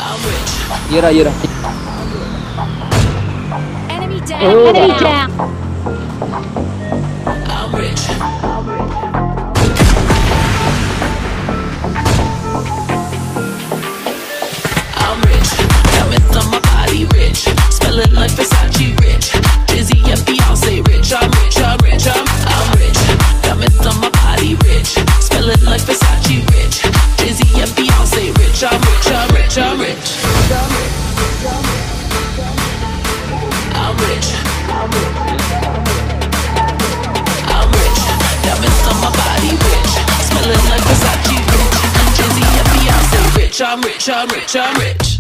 ये रहा ये रहा। Enemy down. Oh. Enemy down. I'm rich. I'm rich. Diamonds on my body rich. Smelling like Versace rich. Busy and Beyonce rich. I'm rich. I'm rich. I'm rich. Diamonds on my body rich. Smelling like Versace rich. Busy and Beyonce rich. I'm rich. I'm rich. I'm rich. I'm rich. I'm rich. Diamonds on my body rich. Smelling like Versace rich. Busy and Beyonce rich. I'm rich. I'm rich. I'm rich.